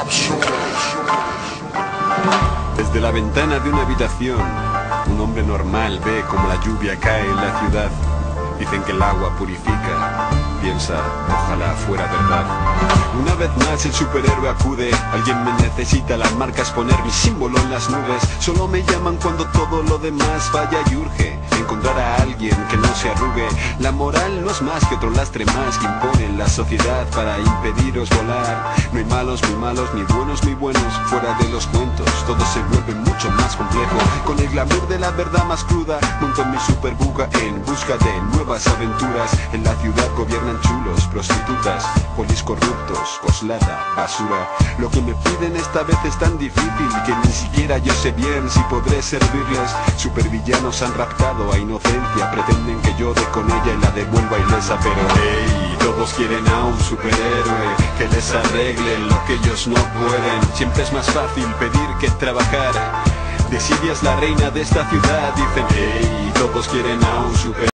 Desde la ventana de una habitación, un hombre normal ve como la lluvia cae en la ciudad. Dicen que el agua purifica. Piensa, ojalá fuera verdad. Una vez más el superhéroe acude. Alguien me necesita, las marcas poner mi símbolo en las nubes. Solo me llaman cuando todo lo demás falla y urge encontrar a alguien que no se arrugue. La moral no es más que otro lastre más que impone la sociedad para impediros volar. No hay malos muy malos, ni buenos muy buenos. Fuera de los cuentos, todo se vuelve mucho más complejo. Con el glamour de la verdad más cruda, monto mi superbuga en busca de nuevas aventuras. En la ciudad gobiernan chulos, prostitutas, polis corruptos, coslada, basura. Lo que me piden esta vez es tan difícil que ni siquiera yo sé bien si podré servirles. Supervillanos han raptado a inocencia, pretenden que yo dé con ella y la devuelva ilesa. Pero hey, todos quieren a un superhéroe que les arregle lo que ellos no pueden. Siempre es más fácil pedir que trabajar. Desidia es la reina de esta ciudad, dicen hey, todos quieren a un superhéroe.